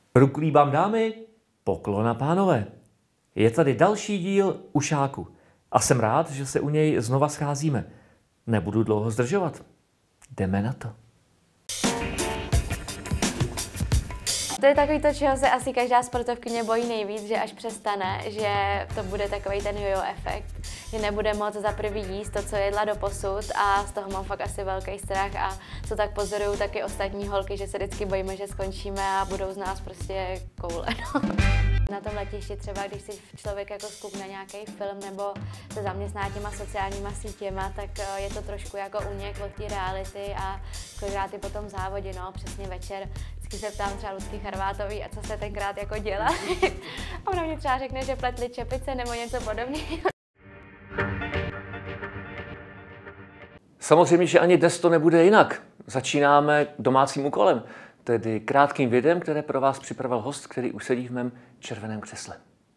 Ruku líbám dámy, poklona pánové. Je tady další díl Ušáku a jsem rád, že se u něj znova scházíme. Nebudu dlouho zdržovat. Jdeme na to. To je takový to, čeho se asi každá sportovkyně bojí nejvíc, že až přestane, že to bude takový ten jojo efekt, že nebude moc za prvý jíst to, co jedla doposud, a z toho mám fakt asi velký strach a co tak pozorují taky ostatní holky, že se vždycky bojíme, že skončíme a budou z nás prostě koule. No. Na tom letišti třeba, když si člověk jako zkoukne nějaký film nebo se zaměstná těma sociálníma sítěma, tak je to trošku jako únik od té reality a kolikrát i po tom závodě, no, přesně večer. Vždycky se ptám třeba Lucky Charvátový, a co se tenkrát jako dělá. A ona mě třeba řekne, že pletli čepice nebo něco podobného. Samozřejmě, že ani dnes to nebude jinak. Začínáme domácím úkolem, tedy krátkým videem, které pro vás připravil host, který už sedí v mém červeném křesle.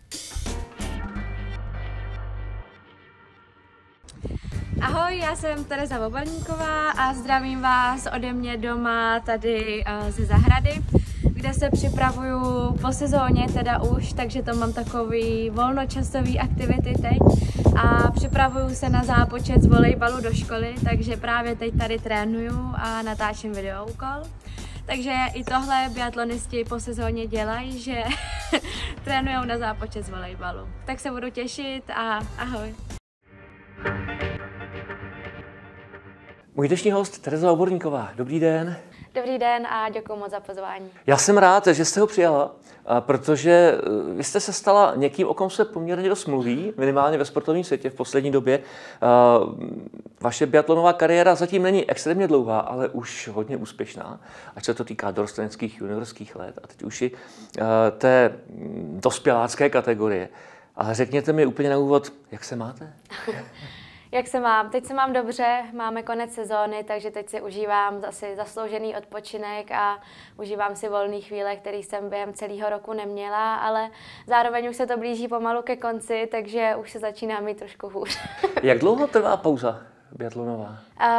Ahoj, já jsem Tereza Vobalníková a zdravím vás ode mě doma tady ze zahrady, kde se připravuju po sezóně teda už, takže to mám takový volnočasový aktivity teď a připravuju se na zápočet z volejbalu do školy, takže právě teď tady trénuju a natáčím videoúkol. Takže i tohle biatlonisti po sezóně dělají, že trénujou na zápočet z volejbalu. Tak se budu těšit a ahoj. Můj dnešní host Tereza Vobalníková. Dobrý den. Dobrý den a děkuji moc za pozvání. Já jsem rád, že jste ho přijala, protože vy jste se stala někým, o kom se poměrně dost mluví, minimálně ve sportovním světě v poslední době. Vaše biatlonová kariéra zatím není extrémně dlouhá, ale už hodně úspěšná, ať se to týká dorosteneckých juniorských let a teď už i té dospělácké kategorie. Ale řekněte mi úplně na úvod, jak se máte? Jak se mám? Teď se mám dobře, máme konec sezóny, takže teď si užívám asi zasloužený odpočinek a užívám si volné chvíle, které jsem během celého roku neměla, ale zároveň už se to blíží pomalu ke konci, takže už se začíná mít trošku hůř. Jak dlouho trvá pauza biatlonová?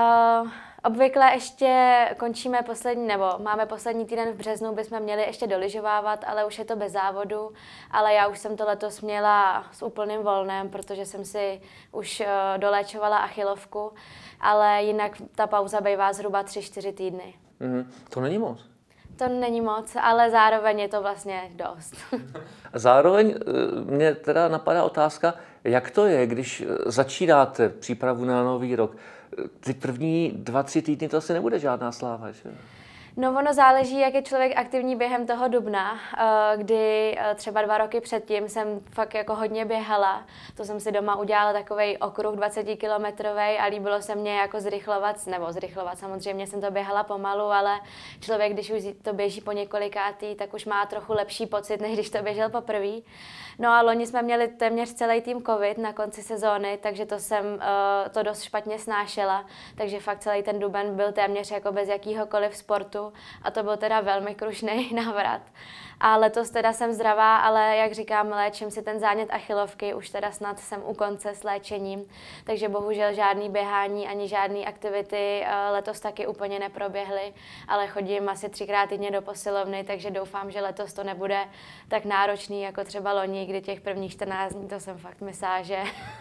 Obvykle ještě končíme máme poslední týden v březnu, bychom měli ještě dolyžovávat, ale už je to bez závodu. Ale já už jsem to letos měla s úplným volnem, protože jsem si už doléčovala achilovku, ale jinak ta pauza bývá zhruba 3-4 týdny. To není moc. To není moc, ale zároveň je to vlastně dost. Zároveň mě teda napadá otázka, jak to je, když začínáte přípravu na nový rok. Ty první 2-3 týdny to asi nebude žádná sláva, že? No ono záleží, jak je člověk aktivní během toho dubna, kdy třeba 2 roky předtím jsem fakt jako hodně běhala. To jsem si doma udělala takovej okruh 20kilometrovej a líbilo se mně jako zrychlovat, samozřejmě jsem to běhala pomalu, ale člověk, když už to běží po několikátý, tak už má trochu lepší pocit, než když to běžel poprvé. No a loni jsme měli téměř celý tým covid na konci sezóny, takže to jsem to dost špatně snášela, takže fakt celý ten duben byl téměř jako bez jakýhokoliv sportu a to byl teda velmi krušný návrat. A letos teda jsem zdravá, ale jak říkám, léčím si ten zánět achilovky, už teda snad jsem u konce s léčením, takže bohužel žádný běhání ani žádný aktivity letos taky úplně neproběhly, ale chodím asi 3krát týdně do posilovny, takže doufám, že letos to nebude tak náročný jako třeba loni, kdy těch prvních 14 dní to jsem fakt myslela, že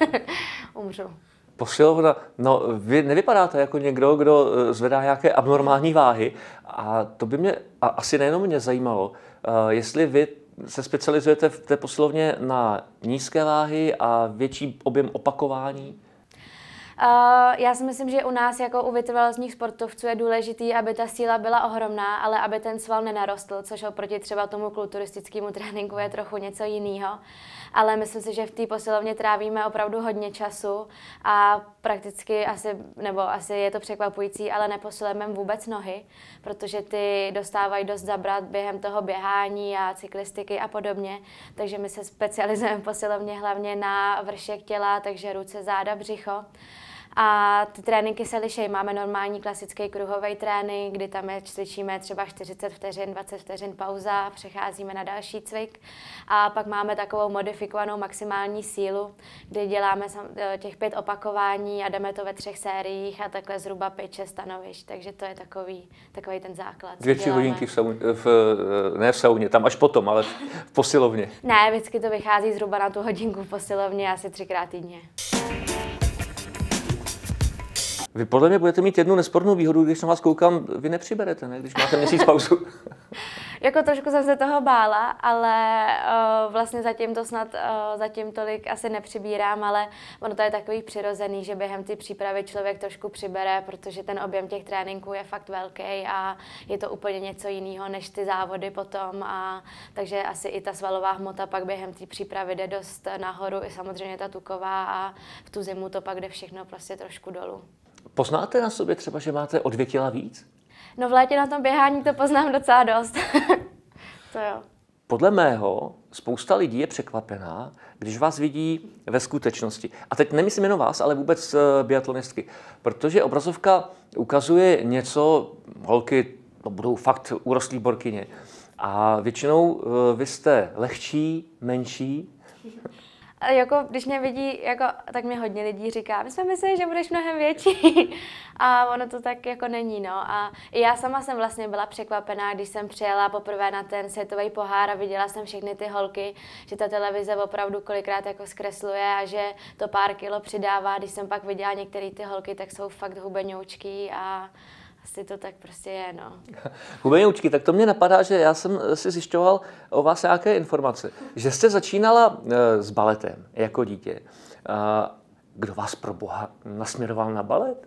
umřu. Posilovna, no vy nevypadáte jako někdo, kdo zvedá nějaké abnormální váhy a to by mě, a asi nejenom mě zajímalo, jestli vy se specializujete v té posilovně na nízké váhy a větší objem opakování? Já si myslím, že u nás jako u vytrvalostních sportovců je důležitý, aby ta síla byla ohromná, ale aby ten sval nenarostl, což oproti třeba tomu kulturistickému tréninku je trochu něco jiného. Ale myslím si, že v té posilovně trávíme opravdu hodně času a prakticky asi je to překvapující, ale neposilujeme vůbec nohy, protože ty dostávají dost zabrat během toho běhání a cyklistiky a podobně. Takže my se specializujeme v posilovně hlavně na vršek těla, takže ruce, záda, břicho. A ty tréninky se liší. Máme normální klasický kruhový trénink, kdy tam cvičíme třeba 40 vteřin, 20 vteřin pauza, přecházíme na další cvik. A pak máme takovou modifikovanou maximální sílu, kdy děláme těch 5 opakování a jdeme to ve 3 sériích a takhle zhruba 5-6 stanovišť. Takže to je takový ten základ. 2-3 hodinky ne v sauně, tam až potom, ale v posilovně. Ne, vždycky to vychází zhruba na tu hodinku v posilovně asi 3krát týdně. Vy podle mě budete mít jednu nespornou výhodu, když na vás koukám, vy nepřiberete, ne? Když máte měsíc pauzu. Jako trošku jsem se toho bála, ale vlastně zatím tolik asi nepřibírám, ale ono to je takový přirozený, že během té přípravy člověk trošku přibere, protože ten objem těch tréninků je fakt velký a je to úplně něco jiného než ty závody potom. Takže asi i ta svalová hmota pak během té přípravy jde dost nahoru, i samozřejmě ta tuková a v tu zimu to pak jde všechno prostě trošku dolů. Poznáte na sobě třeba, že máte o 2 kila víc? No v létě na tom běhání to poznám docela dost. To jo. Podle mého spousta lidí je překvapená, když vás vidí ve skutečnosti. A teď nemyslím jenom vás, ale vůbec biatlonistky. Protože obrazovka ukazuje něco, holky to budou fakt urostlý borkyně. A většinou vy jste lehčí, menší. Jako, když mě vidí, tak mě hodně lidí říká, my jsme mysleli, že budeš mnohem větší. A ono to tak jako není, no. A i já sama jsem vlastně byla překvapená, když jsem přijela poprvé na ten světový pohár a viděla jsem všechny ty holky, že ta televize opravdu kolikrát jako zkresluje a že to pár kilo přidává. Když jsem pak viděla některé ty holky, tak jsou fakt hubenoučký a asi to tak prostě je, no. Hubenoučky, tak to mě napadá, že já jsem si zjišťoval o vás nějaké informace. Že jste začínala s baletem jako dítě. Kdo vás pro boha nasměroval na balet?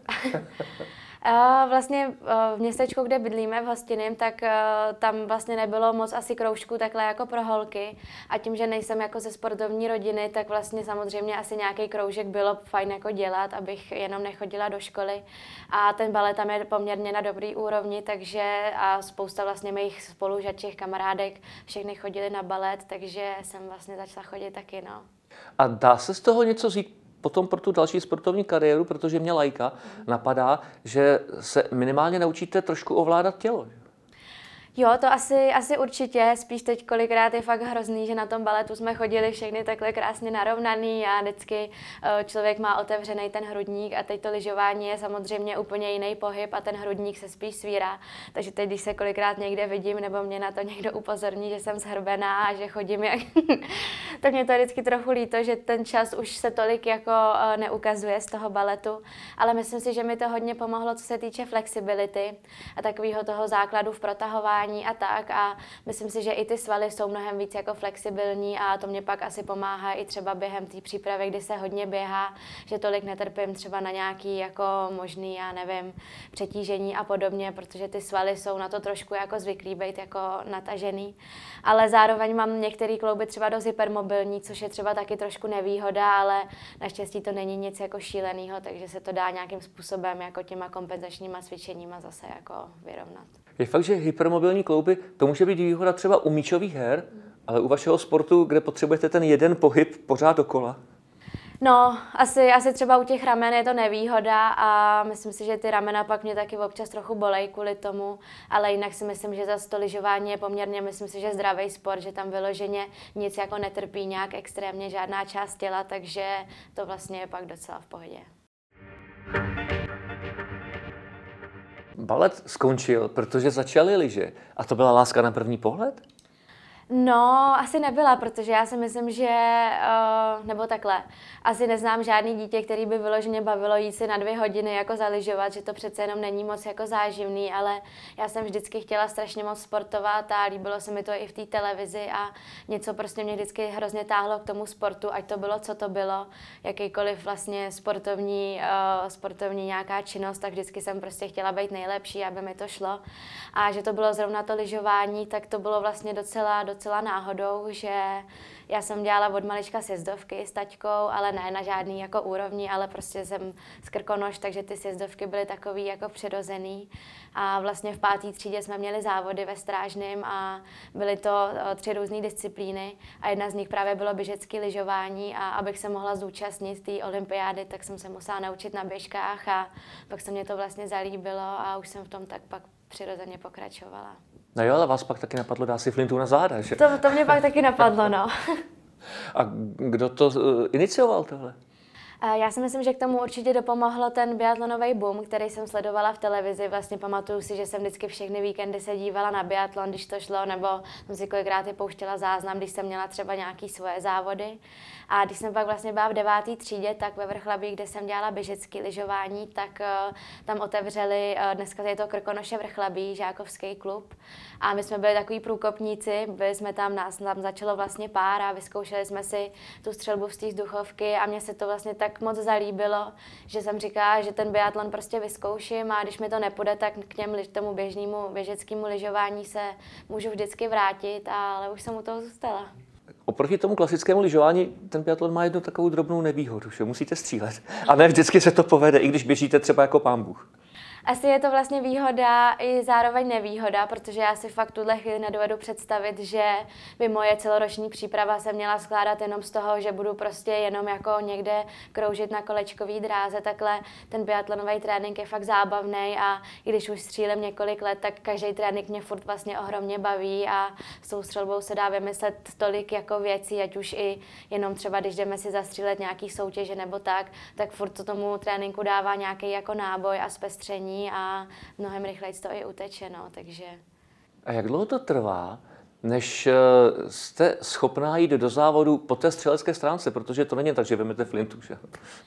Vlastně v městečku, kde bydlíme, v Hostinním, tak tam vlastně nebylo moc asi kroužků takhle jako pro holky. A tím, že nejsem jako ze sportovní rodiny, tak vlastně samozřejmě asi nějaký kroužek bylo fajn jako dělat, abych jenom nechodila do školy. A ten balet tam je poměrně na dobrý úrovni, takže a spousta vlastně mých spolužačích, kamarádek, všechny chodili na balet, takže jsem vlastně začala chodit taky, no. A dá se z toho něco vzít potom pro tu další sportovní kariéru, protože mě laika napadá, že se minimálně naučíte trošku ovládat tělo. Jo, to asi určitě, spíš teď kolikrát je fakt hrozný, že na tom baletu jsme chodili všechny takhle krásně narovnaný a vždycky člověk má otevřený ten hrudník a teď to lyžování je samozřejmě úplně jiný pohyb a ten hrudník se spíš svírá. Takže teď, když se kolikrát někde vidím nebo mě na to někdo upozorní, že jsem zhrbená a že chodím jak... tak mě to je vždycky trochu líto, že ten čas už se tolik jako neukazuje z toho baletu, ale myslím si, že mi to hodně pomohlo, co se týče flexibility a takového toho základu v protahování a tak a myslím si, že i ty svaly jsou mnohem víc jako flexibilní a to mě pak asi pomáhá i třeba během té přípravy, kdy se hodně běhá, že tolik netrpím třeba na nějaký jako možný, já nevím, přetížení a podobně, protože ty svaly jsou na to trošku jako zvyklí být jako natažený. Ale zároveň mám některé klouby třeba dost hypermobilní, což je třeba taky trošku nevýhoda, ale naštěstí to není nic jako šíleného, takže se to dá nějakým způsobem jako těma kompenzačníma cvičeníma zase jako vyrovnat. Je fakt, že hypermobilní klouby, to může být výhoda třeba u míčových her, ale u vašeho sportu, kde potřebujete ten jeden pohyb pořád dokola? No, asi třeba u těch ramen je to nevýhoda a myslím si, že ty ramena pak mě taky občas trochu bolej kvůli tomu, ale jinak si myslím, že zase to lyžování je poměrně, myslím si, že zdravý sport, že tam vyloženě nic jako netrpí nějak extrémně žádná část těla, takže to vlastně je pak docela v pohodě. Balet skončil, protože začaly lyže. A to byla láska na první pohled? No, asi nebyla, protože já si myslím, že, nebo takhle, asi neznám žádný dítě, který by vyloženě bavilo jít si na 2 hodiny jako zalyžovat, že to přece jenom není moc jako záživný, ale já jsem vždycky chtěla strašně moc sportovat a líbilo se mi to i v té televizi a něco prostě mě vždycky hrozně táhlo k tomu sportu, ať to bylo, co to bylo, jakýkoliv vlastně sportovní nějaká činnost, tak vždycky jsem prostě chtěla být nejlepší, aby mi to šlo. A že to bylo zrovna to lyžování, tak to bylo vlastně docela docela náhodou, že já jsem dělala od malička sjezdovky s taťkou, ale ne na žádný jako úrovni, ale prostě jsem z Krkonoš, takže ty sjezdovky byly takový jako přirozený. A vlastně v 5. třídě jsme měli závody ve Strážném a byly to 3 různé disciplíny a jedna z nich právě bylo běžecké lyžování a abych se mohla zúčastnit té olympiády, tak jsem se musela naučit na běžkách a pak se mě to vlastně zalíbilo a už jsem v tom tak pak přirozeně pokračovala. No jo, ale vás pak taky napadlo dát si flintu na záda, že? To mě pak taky napadlo, no. A kdo to inicioval tohle? Já si myslím, že k tomu určitě dopomohlo ten biatlonový boom, který jsem sledovala v televizi. Vlastně pamatuju si, že jsem vždycky všechny víkendy se dívala na biatlon, když to šlo, nebo jsem si kolikrát i pouštěla záznam, když jsem měla třeba nějaké svoje závody. A když jsem pak vlastně byla v 9. třídě, tak ve Vrchlabí, kde jsem dělala běžecké lyžování, tak tam otevřeli, dneska je to Krkonoše Vrchlabí, žákovský klub. A my jsme byli takový průkopníci, byli jsme tam začalo vlastně pár a vyzkoušeli jsme si tu střelbu z té vzduchovky a mně se to vlastně tak moc zalíbilo, že jsem říkala, že ten biatlon prostě vyzkouším a když mi to nepůjde, tak k tomu běžnému běžeckému lyžování se můžu vždycky vrátit, ale už jsem u toho zůstala. Oproti tomu klasickému lyžování ten biatlon má jednu takovou drobnou nevýhodu, že musíte střílet. A ne vždycky se to povede, i když běžíte třeba jako pán Bůh. Asi je to vlastně výhoda i zároveň nevýhoda, protože já si fakt tuhle chvíli nedovedu představit, že by moje celoroční příprava se měla skládat jenom z toho, že budu prostě jenom jako někde kroužit na kolečkový dráze. Takhle ten biatlonový trénink je fakt zábavný a i když už střílím několik let, tak každý trénink mě furt vlastně ohromně baví a s tou střelbou se dá vymyslet tolik jako věcí, ať už i jenom třeba, když jdeme si zastřílet nějaký soutěže nebo tak furt to tomu tréninku dává nějaký jako náboj a zpestření a mnohem rychleji to i uteče, no, takže... A jak dlouho to trvá, než jste schopná jít do závodu po té střelecké stránce, protože to není tak, že vezmete flintu, že?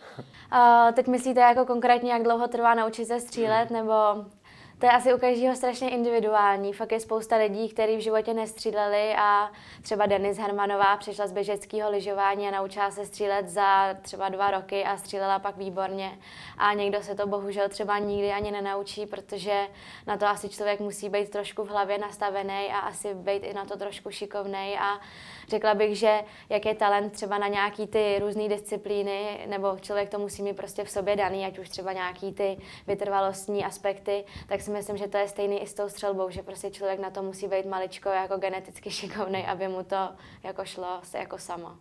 Teď myslíte jako konkrétně, jak dlouho trvá naučit se střílet, nebo... To je asi u každého strašně individuální. Fakt je spousta lidí, kteří v životě nestříleli a třeba Denis Hermanová přišla z běžeckého lyžování a naučila se střílet za třeba 2 roky a střílela pak výborně. A někdo se to bohužel třeba nikdy ani nenaučí, protože na to asi člověk musí být trošku v hlavě nastavený a asi být i na to trošku šikovnej. A řekla bych, že jak je talent třeba na nějaký ty různé disciplíny, nebo člověk to musí mít prostě v sobě daný, ať už třeba nějaký ty vytrvalostní aspekty, tak si myslím, že to je stejný i s tou střelbou, že prostě člověk na to musí být maličko jako geneticky šikovnej, aby mu to jako šlo jako samo.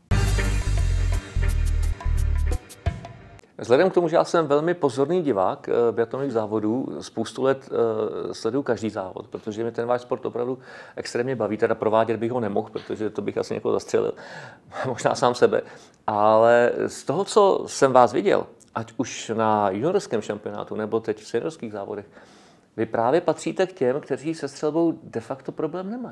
Vzhledem k tomu, že já jsem velmi pozorný divák biatlonových závodů, spoustu let sleduju každý závod, protože mě ten váš sport opravdu extrémně baví, teda provádět bych ho nemohl, protože to bych asi někoho zastřelil, možná sám sebe. Ale z toho, co jsem vás viděl, ať už na juniorském šampionátu nebo teď v seniorských závodech, vy právě patříte k těm, kteří se střelbou de facto problém nemají.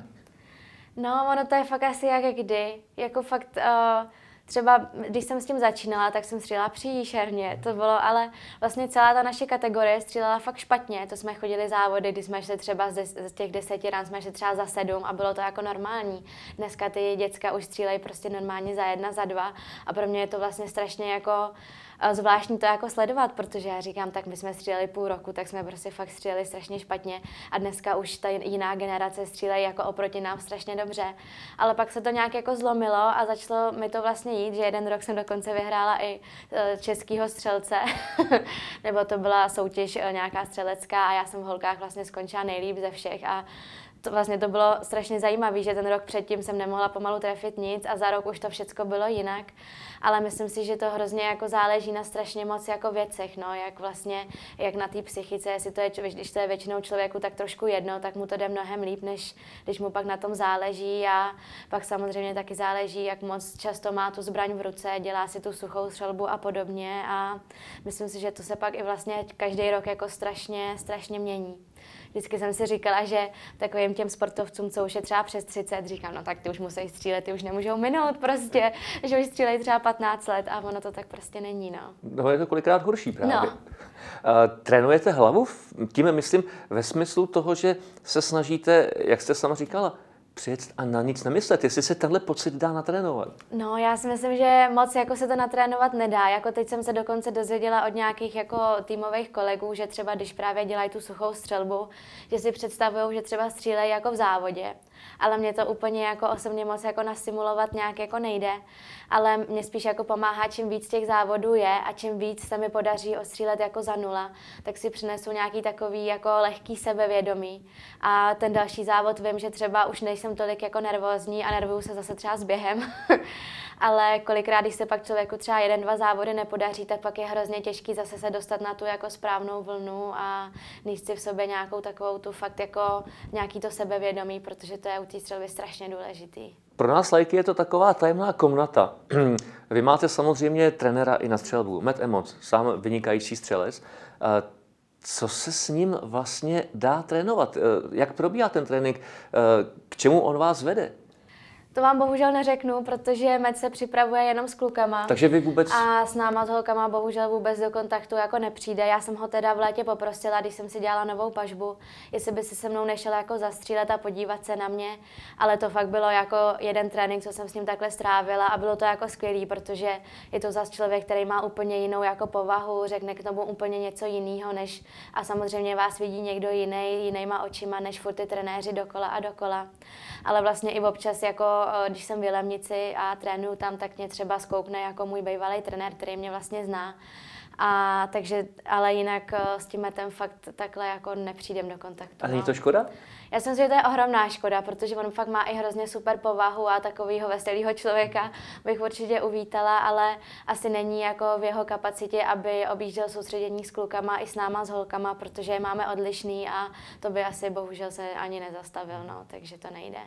No, ono to je fakt asi jak kdy. Jako fakt, třeba když jsem s tím začínala, tak jsem střílela příšerně. To bylo, ale vlastně celá ta naše kategorie střílela fakt špatně. To jsme chodili závody, kdy jsme šli třeba z těch 10 ran, jsme šli třeba za 7 a bylo to jako normální. Dneska ty děcka už střílejí prostě normálně za 1, za 2 a pro mě je to vlastně strašně jako zvláštní to jako sledovat, protože já říkám, tak my jsme stříleli půl roku, tak jsme prostě fakt stříleli strašně špatně a dneska už ta jiná generace střílejí jako oproti nám strašně dobře. Ale pak se to nějak jako zlomilo a začalo mi to vlastně jít, že jeden rok jsem dokonce vyhrála i českýho střelce, nebo to byla soutěž nějaká střelecká a já jsem v holkách vlastně skončila nejlíp ze všech a to bylo strašně zajímavé, že ten rok předtím jsem nemohla pomalu trefit nic a za rok už to všecko bylo jinak. Ale myslím si, že to hrozně jako záleží na strašně moc jako věcech, no, jak na té psychice, jestli to je, když to je většinou člověku tak trošku jedno, tak mu to jde mnohem líp, než když mu pak na tom záleží a pak samozřejmě taky záleží, jak moc často má tu zbraň v ruce, dělá si tu suchou střelbu a podobně a myslím si, že to se pak i vlastně každý rok jako strašně mění. Vždycky jsem si říkala, že takovým těm sportovcům, co už je třeba přes 30, říkám, no tak ty už musí střílet, ty už nemůžou minout prostě, že už střílejí třeba 15 let a ono to tak prostě není, no. No je to kolikrát horší právě. No. Trénujete hlavu? Tím myslím ve smyslu toho, že se snažíte, jak jste sama říkala, přijet a na nic nemyslet, jestli se tenhle pocit dá natrénovat. No, já si myslím, že moc jako se to natrénovat nedá. Jako teď jsem se dokonce dozvěděla od nějakých jako týmových kolegů, že třeba když právě dělají tu suchou střelbu, že si představují, že třeba střílejí jako v závodě. Ale mě to úplně jako osobně moc jako nasimulovat nějak jako nejde. Ale mě spíš jako pomáhá, čím víc těch závodů je a čím víc se mi podaří ostřílet jako za nula, tak si přinesu nějaký takový jako lehký sebevědomí. A ten další závod vím, že třeba už nejsem tolik jako nervózní a nervuju se zase třeba s během. Ale kolikrát, když se pak člověku třeba 1-2 závody nepodaří, tak pak je hrozně těžký zase se dostat na tu jako správnou vlnu a nést si v sobě nějakou takovou tu fakt jako nějaký to sebevědomí, protože to je u té střelby strašně důležitý. Pro nás lajky je to taková tajemná komnata. Vy máte samozřejmě trenéra i na střelbu, Matt Emmons, sám vynikající střelec. Co se s ním vlastně dá trénovat? Jak probíhá ten trénink? K čemu on vás vede? To vám bohužel neřeknu, protože Matt se připravuje jenom s klukama. Takže vy vůbec... A s náma s holkama bohužel vůbec do kontaktu jako nepřijde. Já jsem ho teda v létě poprosila, když jsem si dělala novou pažbu, jestli by si se mnou nešel jako zastřílet a podívat se na mě. Ale to fakt bylo jako jeden trénink, co jsem s ním takhle strávila a bylo to jako skvělý, protože je to zase člověk, který má úplně jinou jako povahu, řekne k tomu úplně něco jiného, než a samozřejmě vás vidí někdo jiný, jinýma očima, než furt ty trenéři dokola a dokola. Ale vlastně i občas jako když jsem v Jilemnici a trénuju tam, tak mě třeba zkoukne jako můj bývalý trenér, který mě vlastně zná. A takže, ale jinak s tím Mattem fakt takhle jako nepřijdem do kontaktu. A není to škoda? Já si myslím, že to je ohromná škoda, protože on fakt má i hrozně super povahu a takovýho veselýho člověka bych určitě uvítala, ale asi není jako v jeho kapacitě, aby objížděl soustředění s klukama i s náma s holkama, protože je máme odlišný a to by asi bohužel se ani nezastavil, no, takže to nejde.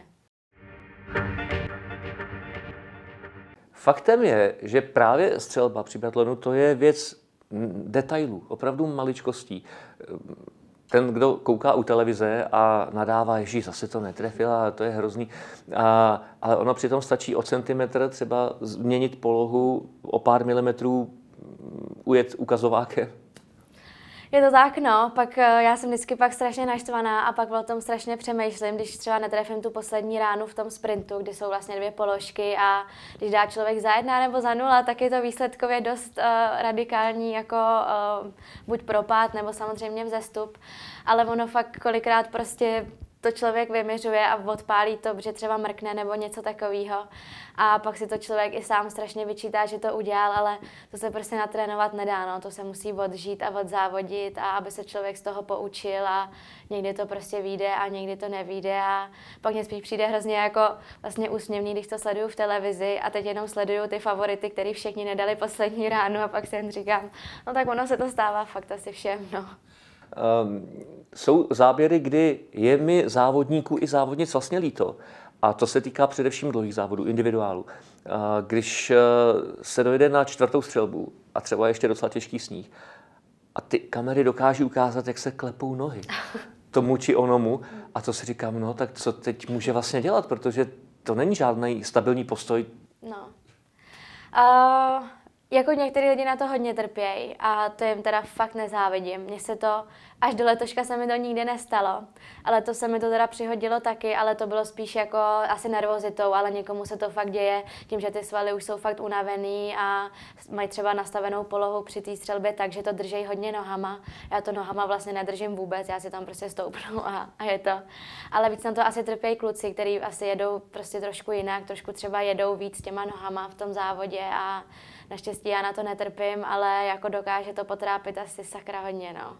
Faktem je, že právě střelba při biatlonu to je věc detailů, opravdu maličkostí. Ten, kdo kouká u televize a nadává, ježíš, zase to netrefila, to je hrozný. Ale ono přitom stačí o centimetr třeba změnit polohu, o pár milimetrů ujet ukazovákem. Je to tak, no. Pak já jsem vždycky pak strašně naštvaná a pak o tom strašně přemýšlím, když třeba netrefím tu poslední ránu v tom sprintu, kdy jsou vlastně 2 položky a když dá člověk za 1 nebo za 0, tak je to výsledkově dost radikální, jako buď propad nebo samozřejmě vzestup. Ale ono fakt kolikrát prostě to člověk vyměřuje a odpálí to, že třeba mrkne nebo něco takového. A pak si to člověk i sám strašně vyčítá, že to udělal, ale to se prostě natrénovat nedá, no. To se musí odžít a odzávodit a aby se člověk z toho poučil a někdy to prostě vyjde a někdy to nevyjde a pak mě spíš přijde hrozně jako vlastně úsměvný, když to sleduju v televizi a teď jenom sleduju ty favority, který všichni nedali poslední ránu a pak si jen říkám, no tak ono se to stává fakt asi všem, no. Jsou záběry, kdy je mi závodníků i závodnic vlastně líto. A to se týká především dlouhých závodů, individuálů. Když se dojde na 4. střelbu a třeba ještě docela těžký sníh a ty kamery dokáží ukázat, jak se klepou nohy tomu či onomu a to si říkám, no tak co teď může vlastně dělat, protože to není žádný stabilní postoj. No. Jako některý lidi na to hodně trpějí a to jim teda fakt nezávidím. Mně se to, až do letoška se mi to nikdy nestalo, ale to se mi to teda přihodilo taky, ale to bylo spíš jako asi nervozitou, ale někomu se to fakt děje tím, že ty svaly už jsou fakt unavený a mají třeba nastavenou polohu při té střelbě tak, že to drží hodně nohama. Já to nohama vlastně nedržím vůbec, já si tam prostě stoupnu a je to. Ale víc na to asi trpějí kluci, kteří asi jedou prostě trošku jinak, trošku třeba jedou víc těma nohama v tom závodě a naštěstí já na to netrpím, ale jako dokáže to potrápit asi sakra hodně, no.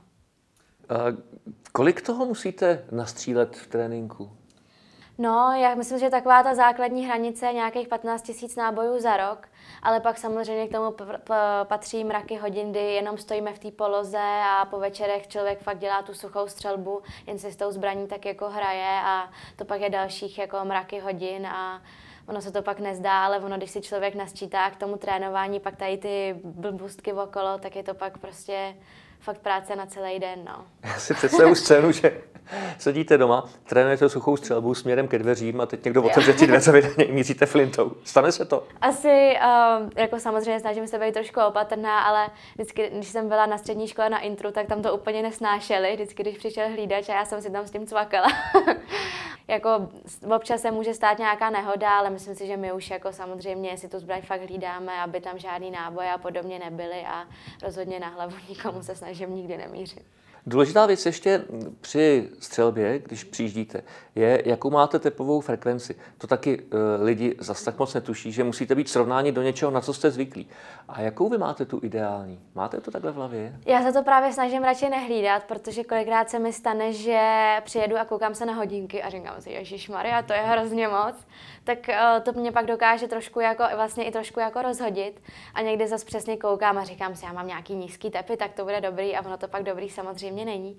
Kolik toho musíte nastřílet v tréninku? No, já myslím, že taková ta základní hranice je nějakých 15 000 nábojů za rok, ale pak samozřejmě k tomu patří mraky hodin, kdy jenom stojíme v té poloze a po večerech člověk fakt dělá tu suchou střelbu, jen si s tou zbraní tak jako hraje a to pak je dalších jako mraky hodin a ono se to pak nezdá, ale ono, když si člověk nasčítá k tomu trénování, pak tady ty blbůstky okolo, tak je to pak prostě fakt práce na celý den, no. Já si představuji scénu, že sedíte doma, trénujete suchou střelbu směrem ke dveřím a teď někdo otevře ty dveře, vy na něj míříte flintou. Stane se to? Asi, jako samozřejmě snažím se být trošku opatrná, ale vždycky, když jsem byla na střední škole na intru, tak tam to úplně nesnášeli. Vždycky, když přišel hlídač a já jsem si tam s tím cvakala. Jako občas se může stát nějaká nehoda, ale myslím si, že my už jako samozřejmě si tu zbraň fakt hlídáme, aby tam žádný náboje a podobně nebyly a rozhodně na hlavu nikomu se snažím nikdy nemířit. Důležitá věc ještě při střelbě, když přijíždíte, je, jakou máte tepovou frekvenci. To taky lidi zas tak moc netuší, že musíte být srovnáni do něčeho, na co jste zvyklí. A jakou vy máte tu ideální? Máte to takhle v hlavě? Já se to právě snažím radši nehlídat, protože kolikrát se mi stane, že přijedu a koukám se na hodinky a říkám si, ježišmarja, to je hrozně moc. Tak to mě pak dokáže trošku jako, vlastně i trošku jako rozhodit. A někdy zase přesně koukám a říkám si, já mám nějaký nízký tepy, tak to bude dobrý a ono to pak dobrý samozřejmě není.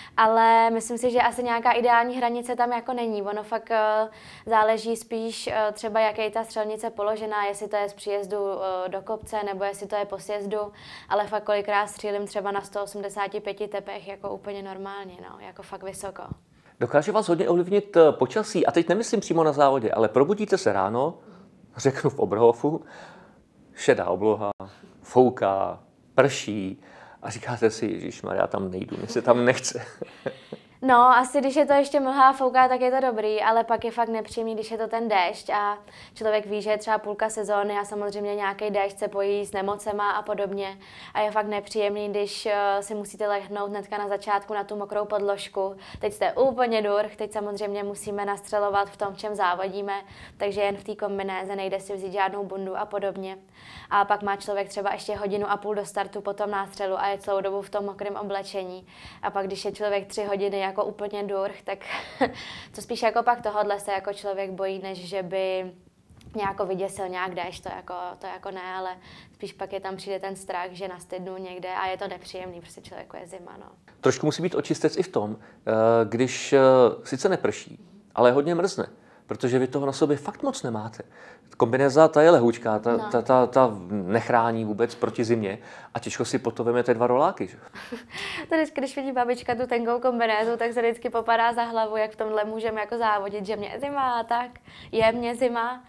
Ale myslím si, že asi nějaká ideální hranice tam jako není. Ono fakt záleží spíš třeba, jak je ta střelnice položená, jestli to je z příjezdu do kopce nebo jestli to je po sjezdu, ale fakt kolikrát střílím třeba na 185 tepech jako úplně normálně, no, jako fakt vysoko. Dokáže vás hodně ovlivnit počasí, a teď nemyslím přímo na závodě, ale probudíte se ráno, řeknu v Oberhofu, šedá obloha, fouká, prší a říkáte si, ježišmarja, já tam nejdu, mě se tam nechce. No, asi když je to ještě mlha a fouká, tak je to dobrý, ale pak je fakt nepříjemný, když je to ten déšť a člověk ví, že je třeba půlka sezóny a samozřejmě nějaký déšť se pojí s nemocema a podobně. A je fakt nepříjemný, když si musíte lehnout hnedka na začátku na tu mokrou podložku. Teď jste úplně durch, teď samozřejmě musíme nastřelovat v tom, v čem závodíme, takže jen v té kombinéze nejde si vzít žádnou bundu a podobně. A pak má člověk třeba ještě 1,5 hodiny do startu po tom nástřelu a je celou dobu v tom mokrém oblečení. A pak, když je člověk 3 hodiny jako úplně durch, tak to spíš jako pak tohodle se jako člověk bojí, než že by nějak vyděsil nějak déšť, to jako ne, ale spíš pak je tam přijde ten strach, že nastydnu někde a je to nepříjemný, prostě člověku je zima, no. Trošku musí být očistec i v tom, když sice neprší, ale hodně mrzne, protože vy toho na sobě fakt moc nemáte. Kombinéza, ta je lehoučká, ta nechrání vůbec proti zimě a těžko si potom vemete 2 roláky. Že? To vždycky, když vidí babička tu tenkou kombinézu, tak se vždycky popadá za hlavu, jak v tomhle můžeme jako závodit, že mě je zima, tak je mě zima,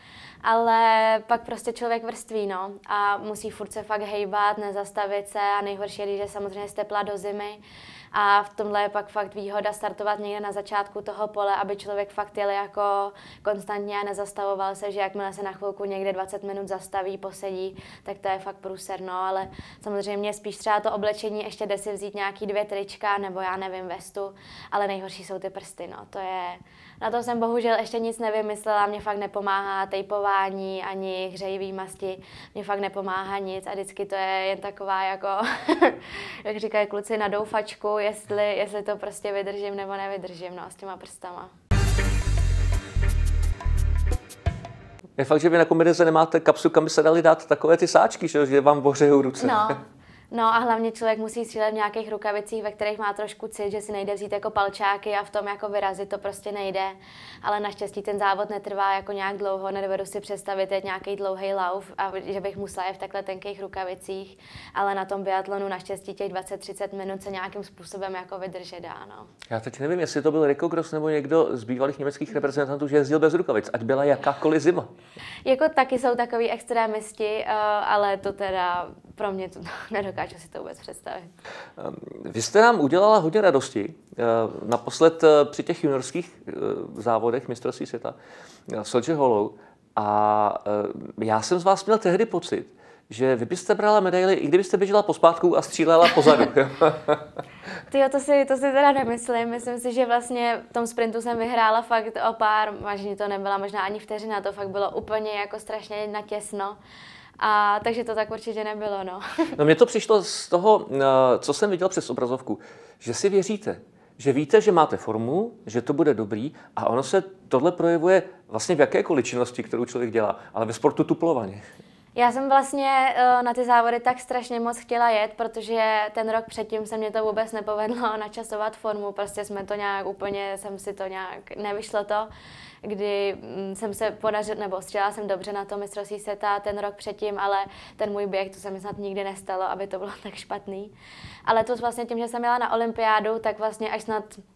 ale pak prostě člověk vrství, no, a musí furt se fakt hejbat, nezastavit se a nejhorší je, když je samozřejmě z tepla do zimy. A v tomhle je pak fakt výhoda startovat někde na začátku toho pole, aby člověk fakt jel jako konstantně a nezastavoval se, že jakmile se na chvilku někde 20 minut zastaví, posedí, tak to je fakt průser, no, ale samozřejmě spíš třeba to oblečení, ještě jde si vzít nějaký 2 trička nebo já nevím, vestu, ale nejhorší jsou ty prsty, no, to je, na to jsem bohužel ještě nic nevymyslela, mě fakt nepomáhá tejpování ani hřejivý masti, mě fakt nepomáhá nic a vždycky to je jen taková jako, jak říkají kluci, na doufačku, jestli to prostě vydržím nebo nevydržím, no, s těma prstama. Je fakt, že vy na kombinéze nemáte kapsu, kam by se dali dát takové ty sáčky, že vám bohřejou ruce. No a hlavně člověk musí střílet v nějakých rukavicích, ve kterých má trošku cit, že si nejde vzít jako palčáky a v tom jako vyrazit, to prostě nejde. Ale naštěstí ten závod netrvá jako nějak dlouho, nedovedu si představit jet nějaký dlouhý lauf a že bych musela jet v takhle tenkých rukavicích, ale na tom biatlonu naštěstí těch 20-30 minut se nějakým způsobem jako vydržet dá, no. Já teď nevím, jestli to byl Rico Gross nebo někdo z bývalých německých reprezentantů, že jezdil bez rukavic, ať byla jakákoliv zima. Jako taky jsou takový extrémisti, ale to teda pro mě to nedokážu si to vůbec představit. Vy jste nám udělala hodně radosti. Naposled při těch juniorských závodech mistrovství světa Soldier Hollow. A já jsem z vás měl tehdy pocit, že vy byste brala medaili, i kdybyste běžela pospátku a střílela pozadu. Tyjo, to si teda nemyslím. Myslím si, že vlastně v tom sprintu jsem vyhrála fakt o pár, možná to nebyla možná ani vteřina, to fakt bylo úplně jako strašně natěsno. A takže to tak určitě nebylo, no. No mně to přišlo z toho, co jsem viděl přes obrazovku, že si věříte, že víte, že máte formu, že to bude dobrý a ono se tohle projevuje vlastně v jakékoliv činnosti, kterou člověk dělá, ale ve sportu tuplovaně. Já jsem vlastně na ty závody tak strašně moc chtěla jet, protože ten rok předtím se mě to vůbec nepovedlo načasovat formu, prostě jsme to nějak úplně, nevyšlo to, kdy jsem se podařila, nebo střelila jsem dobře na to mistrovství světa ten rok předtím, ale ten můj běh, to se mi snad nikdy nestalo, aby to bylo tak špatný. Ale to vlastně tím, že jsem jela na olympiádu, tak vlastně až snad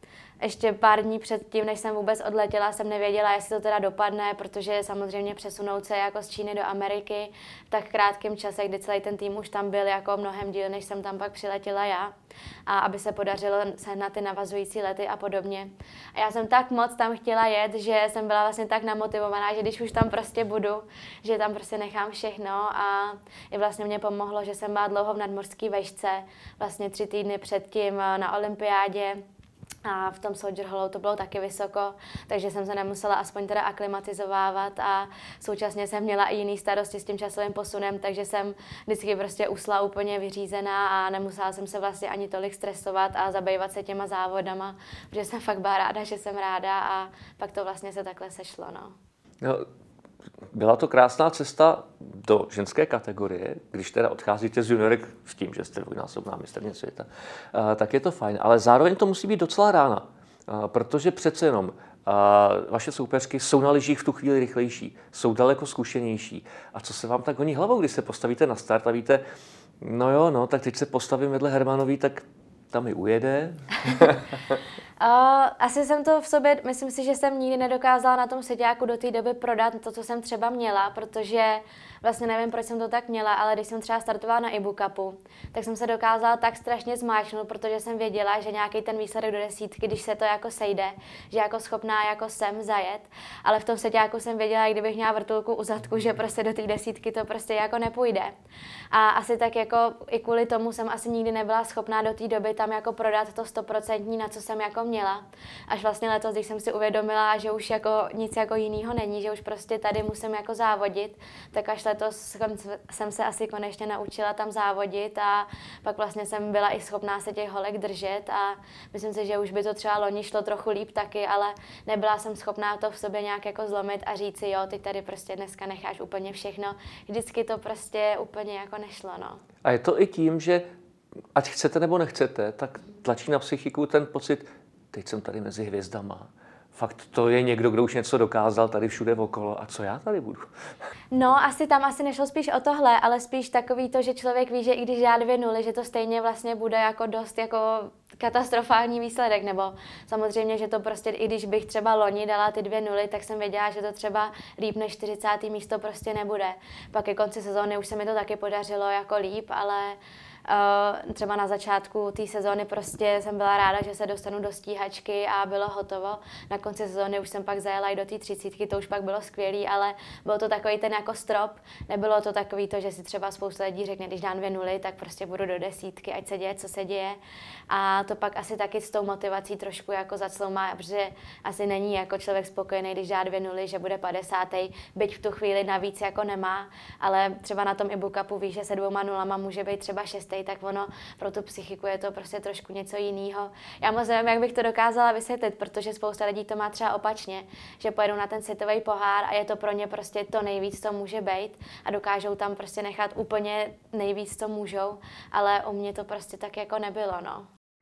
Ještě pár dní předtím, než jsem vůbec odletěla, jsem nevěděla, jestli to teda dopadne, protože samozřejmě přesunout se jako z Číny do Ameriky v tak krátkém čase, kdy celý ten tým už tam byl jako mnohem díl, než jsem tam pak přiletěla já. A aby se podařilo sehnat ty navazující lety a podobně. A já jsem tak moc tam chtěla jet, že jsem byla vlastně tak namotivovaná, že když už tam prostě budu, že tam prostě nechám všechno. A i vlastně mě pomohlo, že jsem byla dlouho v nadmořské vešce, vlastně 3 týdny předtím na olympiádě. A v tom Soldier Hollow to bylo taky vysoko, takže jsem se nemusela aspoň teda aklimatizovávat a současně jsem měla i jiný starosti s tím časovým posunem, takže jsem vždycky prostě usla úplně vyřízená a nemusela jsem se vlastně ani tolik stresovat a zabývat se těma závodama, protože jsem fakt byla ráda, že jsem ráda a pak to vlastně se takhle sešlo, no. No, byla to krásná cesta do ženské kategorie, když teda odcházíte z juniorek s tím, že jste dvojnásobná mistryně světa, tak je to fajn. Ale zároveň to musí být docela rána, protože přece jenom vaše soupeřky jsou na lyžích v tu chvíli rychlejší, jsou daleko zkušenější. A co se vám tak honí hlavou, když se postavíte na start a víte, no jo, no, tak teď se postavím vedle Hermanový, tak tam mi ujede. Asi jsem to v sobě, myslím si, že jsem nikdy nedokázala na tom seďáku do té doby prodat to, co jsem třeba měla, protože vlastně nevím, proč jsem to tak měla, ale když jsem třeba startovala na IBU Cupu, tak jsem se dokázala tak strašně zmáčknout, protože jsem věděla, že nějaký ten výsledek do desítky, když se to jako sejde, že jako schopná jako jsem zajet, ale v tom seďáku jsem věděla, i kdybych měla vrtulku u zadku, že prostě do té desítky to prostě jako nepůjde. A asi tak jako i kvůli tomu jsem asi nikdy nebyla schopná do té doby tam jako prodat to 100%, na co jsem jako měla. Až vlastně letos, když jsem si uvědomila, že už jako nic jako jinýho není, že už prostě tady musím jako závodit, tak až letos jsem se asi konečně naučila tam závodit a pak vlastně jsem byla i schopná se těch holek držet a myslím si, že už by to třeba loni šlo trochu líp taky, ale nebyla jsem schopná to v sobě nějak jako zlomit a říct si, jo, ty tady prostě dneska necháš úplně všechno. Vždycky to prostě úplně jako nešlo, no. A je to i tím, že ať chcete nebo nechcete, tak tlačí na psychiku ten pocit, teď jsem tady mezi hvězdama. Fakt to je někdo, kdo už něco dokázal tady všude okolo. A co já tady budu? No, asi nešlo spíš o tohle, ale spíš takový to, že člověk ví, že i když dá 2 nuly, že to stejně vlastně bude jako dost jako katastrofální výsledek. Nebo samozřejmě, že to prostě, i když bych třeba loni dala ty 2 nuly, tak jsem věděla, že to třeba líp než 40. místo prostě nebude. Pak ke konci sezóny už se mi to taky podařilo jako líp, ale třeba na začátku té sezóny prostě jsem byla ráda, že se dostanu do stíhačky a bylo hotovo. Na konci sezóny už jsem pak zajela i do té 30, to už pak bylo skvělý, ale bylo to takový ten jako strop. Nebylo to takový to, že si třeba spousta lidí řekne, když dám 2 nuly, tak prostě budu do 10, ať se děje, co se děje. A to pak asi taky s tou motivací trošku jako zacloumá, protože asi není jako člověk spokojený, když dá 2 nuly, že bude 50. Byť v tu chvíli navíc jako nemá, ale třeba na tom IBU Cupu víš, že se 2 nulama může být třeba 6. tak ono pro tu psychiku je to prostě trošku něco jiného. Já moc nevím, jak bych to dokázala vysvětlit, protože spousta lidí to má třeba opačně, že pojedou na ten světový pohár a je to pro ně prostě to nejvíc, co může být a dokážou tam prostě nechat úplně nejvíc, co můžou, ale u mě to prostě tak jako nebylo, no.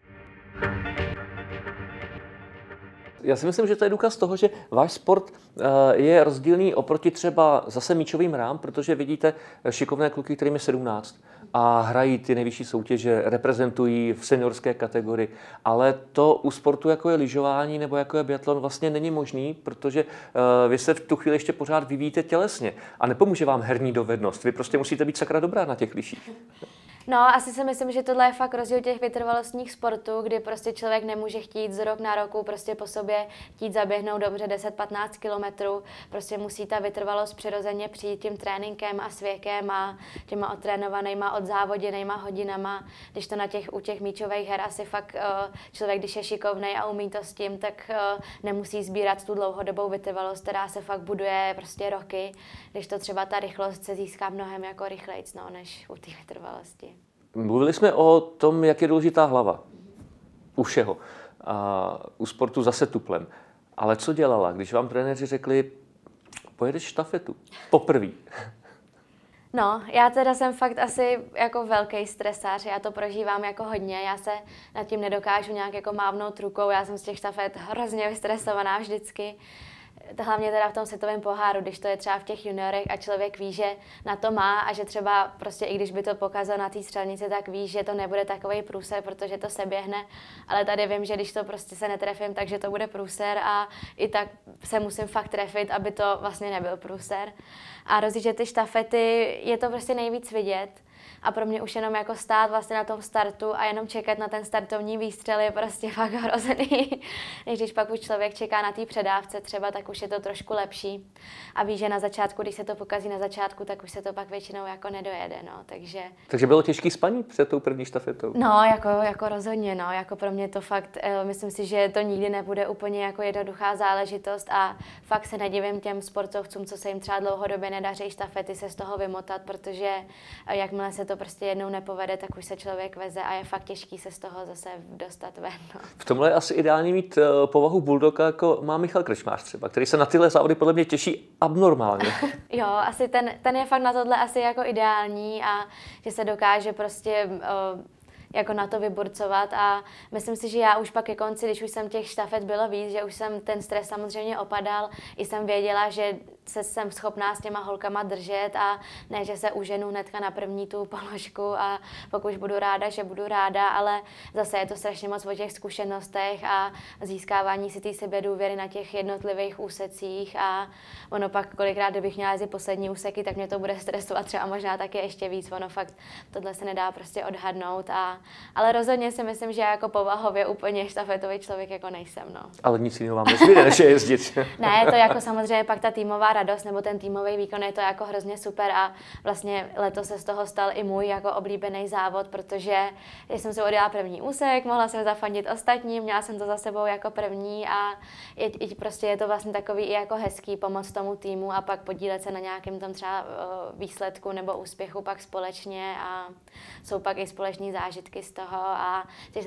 Já si myslím, že to je důkaz toho, že váš sport je rozdílný oproti třeba zase míčovým hrám, protože vidíte šikovné kluky, kterým je 17 a hrají ty nejvyšší soutěže, reprezentují v seniorské kategorii, ale to u sportu, jako je lyžování nebo jako je biatlon, vlastně není možný, protože vy se v tu chvíli ještě pořád vyvíjíte tělesně a nepomůže vám herní dovednost. Vy prostě musíte být sakra dobrá na těch lyžích. No, asi si myslím, že tohle je fakt rozdíl těch vytrvalostních sportů, kdy prostě člověk nemůže chtít z rok na roku prostě po sobě chtít zaběhnout dobře 10-15 kilometrů. Prostě musí ta vytrvalost přirozeně přijít tím tréninkem a s věkem a těma odtrénovanýma, odzávoděnýma hodinama. Když to u těch míčových her asi fakt člověk, když je šikovnej a umí to s tím, tak nemusí sbírat tu dlouhodobou vytrvalost, která se fakt buduje prostě roky, když to třeba ta rychlost se získá mnohem jako rychlejc, no, než u té vytrvalosti. Mluvili jsme o tom, jak je důležitá hlava. U všeho. A u sportu zase tuplem. Ale co dělala, když vám trenéři řekli, pojedeš štafetu? Poprvé. No, já teda jsem fakt asi jako velký stresář, já to prožívám jako hodně, já se nad tím nedokážu nějak jako mávnout rukou, já jsem z těch štafet hrozně vystresovaná vždycky. hlavně teda v tom světovém poháru, když to je třeba v těch juniorech a člověk ví, že na to má a že třeba prostě i když by to pokazal na té střelnici, tak ví, že to nebude takovej průser, protože to se běhne, ale tady vím, že když to prostě se netrefím, takže to bude průser a i tak se musím fakt trefit, aby to vlastně nebyl průser. A rozjíždět ty štafety je to prostě nejvíc vidět. A pro mě už jenom jako stát vlastně na tom startu a jenom čekat na ten startovní výstřel je prostě fakt hrozný. Když pak už člověk čeká na té předávce třeba, tak už je to trošku lepší. A ví, že na začátku, když se to pokazí na začátku, tak už se to pak většinou jako nedojede, no, Takže bylo těžký spaní před tou první štafetou? No, jako rozhodně, no, jako pro mě to fakt, myslím si, že to nikdy nebude úplně jako jednoduchá záležitost a fakt se nedivím těm sportovcům, co se jim třeba dlouhodobě nedaří štafety se z toho vymotat, protože jakmile se to prostě jednou nepovede, tak už se člověk veze a je fakt těžký se z toho zase dostat ven. No. V tomhle je asi ideální mít povahu bulldoga, jako má Michal Krčmář třeba, který se na tyhle závody podle mě těší abnormálně. Jo, asi ten je fakt na tohle asi jako ideální a že se dokáže prostě jako na to vyburcovat a myslím si, že já už pak ke konci, když už jsem těch štafet bylo víc, že už jsem ten stres samozřejmě opadal, i jsem věděla, že jsem schopná s těma holkama držet a ne, že se uženu hnedka na první tu položku a pokud už budu ráda, že budu ráda, ale zase je to strašně moc o těch zkušenostech a získávání si té sebedůvěry na těch jednotlivých úsecích a ono pak kolikrát, kdybych měla jezdit poslední úseky, tak mě to bude stresovat třeba možná taky ještě víc, ono fakt tohle se nedá prostě odhadnout ale rozhodně si myslím, že jako povahově úplně štafetový člověk jako nejsem, no. Ale nic jiného vám nezbyde, než je jezdit. Ne, je to jako samozřejmě pak ta týmová radost nebo ten týmový výkon je to jako hrozně super a vlastně letos se z toho stal i můj jako oblíbený závod, protože když jsem si odjela první úsek, mohla jsem zafandit ostatním, měla jsem to za sebou jako první a prostě je to vlastně takový i jako hezký pomoct tomu týmu a pak podílet se na nějakém tam třeba výsledku nebo úspěchu pak společně a jsou pak i společný zážitky z toho a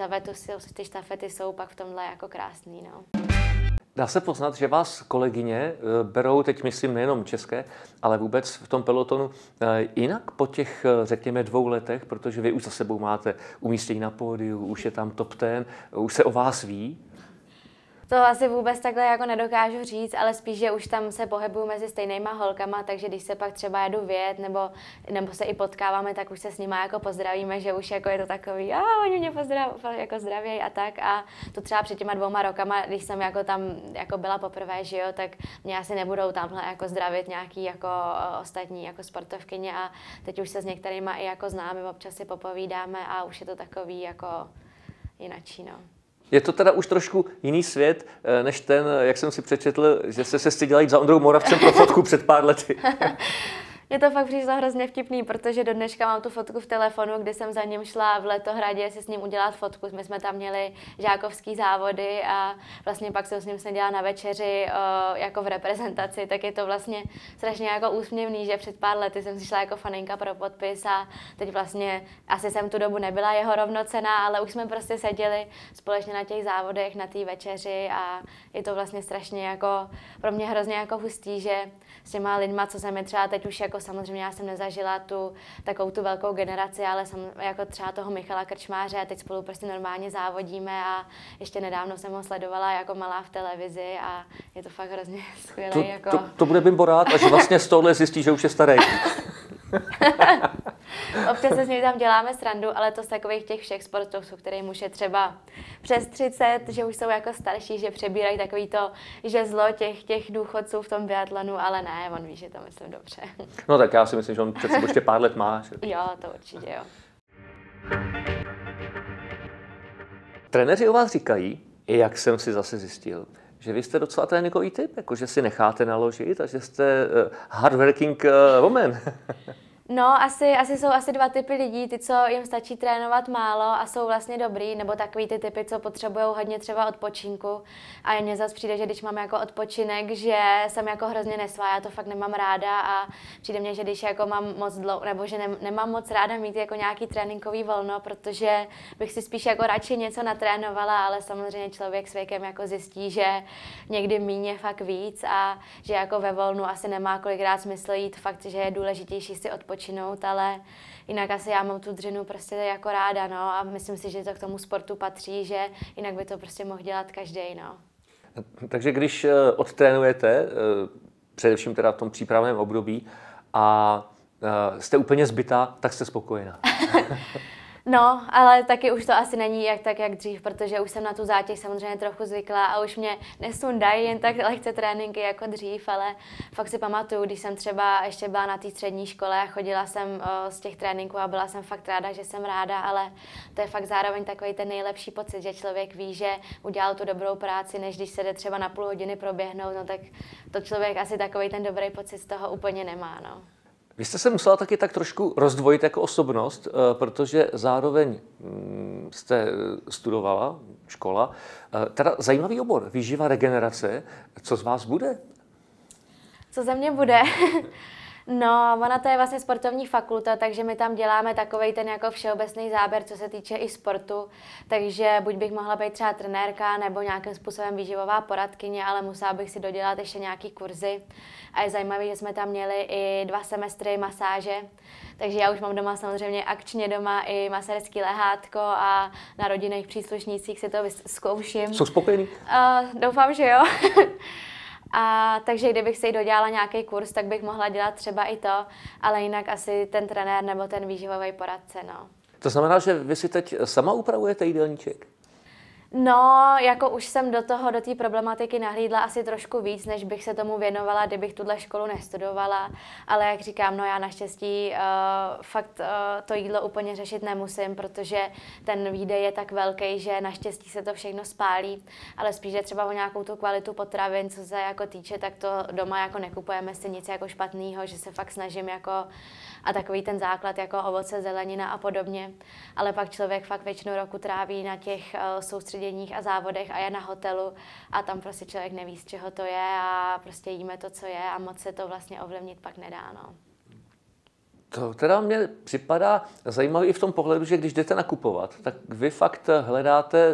ty štafety jsou pak v tomhle jako krásný, no. Dá se poznat, že vás kolegyně berou, teď myslím nejenom české, ale vůbec v tom pelotonu jinak po těch, řekněme, 2 letech, protože vy už za sebou máte umístění na pódiu, už je tam top 10, už se o vás ví? To asi vůbec takhle jako nedokážu říct, ale spíš, že už tam se pohybuju mezi stejnýma holkama, takže když se pak třeba jedu vyjet nebo se i potkáváme, tak už se s nima jako pozdravíme, že už jako je to takový, oni mě jako zdravějí a tak a to třeba před těma 2 rokama, když jsem jako tam jako byla poprvé, že jo, tak mě asi nebudou tamhle jako zdravit nějaký jako ostatní jako sportovkyně a teď už se s některýma i jako známe, občas si popovídáme a už je to takový jako jinačí, no. Je to teda už trošku jiný svět, než ten, jak jsem si přečetl, že jste se styděla jít za Ondrou Moravcem pro fotku před pár lety. Mně to fakt přišlo hrozně vtipný, protože do dneška mám tu fotku v telefonu, kdy jsem za ním šla v Letohradě si s ním udělat fotku. My jsme tam měli žákovský závody a vlastně pak jsem s ním seděla na večeři jako v reprezentaci, tak je to vlastně strašně jako úsměvný, že před pár lety jsem si šla jako faninka pro podpis a teď vlastně asi jsem tu dobu nebyla jeho rovnocenná, ale už jsme prostě seděli společně na těch závodech, na té večeři a je to vlastně strašně jako pro mě hrozně jako hustý, že s těma lidma, co jsem je třeba teď už jako samozřejmě já jsem nezažila takovou tu velkou generaci, ale jako třeba toho Michala Krčmáře a teď spolu prostě normálně závodíme a ještě nedávno jsem ho sledovala jako malá v televizi a je to fakt hrozně skvělé. To bude Bimbo rád, až vlastně z tohohle zjistí, že už je starý. Občas se s ním tam děláme srandu, ale to z takových těch všech sportovců, kterým už je třeba přes 30, že už jsou jako starší, že přebírají takový to žezlo těch důchodců v tom biatlonu, ale ne, on ví, že to myslím dobře. No tak já si myslím, že on před sebou ještě pár let má. Že? Jo, to určitě jo. Trenéři o vás říkají, i jak jsem si zase zjistil, že vy jste docela tréninkový typ, jako že si necháte naložit a že jste hardworking woman. No, asi jsou 2 typy lidí, ty, co jim stačí trénovat málo a jsou vlastně dobrý, nebo takový ty typy, co potřebují hodně třeba odpočinku. A mně zase přijde, že když mám jako odpočinek, že jsem jako hrozně nesvá, já to fakt nemám ráda a přijde mně, že když jako mám moc dlouho, nebo že nemám moc ráda mít jako nějaký tréninkový volno, protože bych si spíš jako radši něco natrénovala, ale samozřejmě člověk s věkem jako zjistí, že někdy míň je fakt víc a že jako ve volnu asi nemá kolikrát smysl jít, fakt, že je důležitější si odpočinout, ale jinak asi já mám tu dřinu prostě jako ráda, no, a myslím si, že to k tomu sportu patří, že jinak by to prostě mohl dělat každý, no. Takže když odtrénujete, především teda v tom přípravném období, a jste úplně zbytá, tak jste spokojená. No, ale taky už to asi není jak dřív, protože už jsem na tu zátěž samozřejmě trochu zvykla a už mě nesundají jen tak lehce tréninky jako dřív, ale fakt si pamatuju, když jsem třeba ještě byla na té střední škole a chodila jsem z těch tréninků a byla jsem fakt ráda, že jsem ráda, ale to je fakt zároveň takový ten nejlepší pocit, že člověk ví, že udělal tu dobrou práci, než když se jde třeba na půl hodiny proběhnout, no tak to člověk asi takový ten dobrý pocit z toho úplně nemá, no. Vy jste se musela taky tak trošku rozdvojit jako osobnost, protože zároveň jste studovala, škola, teda zajímavý obor, výživa, regenerace. Co z vás bude? Co ze mě bude? No, ona to je vlastně sportovní fakulta, takže my tam děláme takovej ten jako všeobecný záběr, co se týče i sportu. Takže buď bych mohla být třeba trenérka nebo nějakým způsobem výživová poradkyně, ale musela bych si dodělat ještě nějaký kurzy. A je zajímavé, že jsme tam měli i 2 semestry masáže. Takže já už mám doma samozřejmě akčně doma i masérský lehátko a na rodinných příslušnících si to zkouším. Jsou spokojení? Doufám, že jo. A takže kdybych si dodělala nějaký kurz, tak bych mohla dělat třeba i to, ale jinak asi ten trenér nebo ten výživový poradce, no. To znamená, že vy si teď sama upravujete jídelníček? No, jako už jsem do té problematiky nahlídla asi trošku víc, než bych se tomu věnovala, kdybych tuhle školu nestudovala. Ale jak říkám, no já naštěstí fakt to jídlo úplně řešit nemusím, protože ten výdej je tak velký, že naštěstí se to všechno spálí. Ale spíš je třeba o nějakou tu kvalitu potravin, co se jako týče, tak to doma jako nekupujeme si nic jako špatného, že se fakt snažím jako a takový ten základ jako ovoce, zelenina a podobně. Ale pak člověk fakt většinu roku tráví na těch soustředěních a závodech a je na hotelu a tam prostě člověk neví, z čeho to je a prostě jíme to, co je a moc se to vlastně ovlivnit pak nedá, no. To teda mně připadá zajímavé i v tom pohledu, že když jdete nakupovat, tak vy fakt hledáte,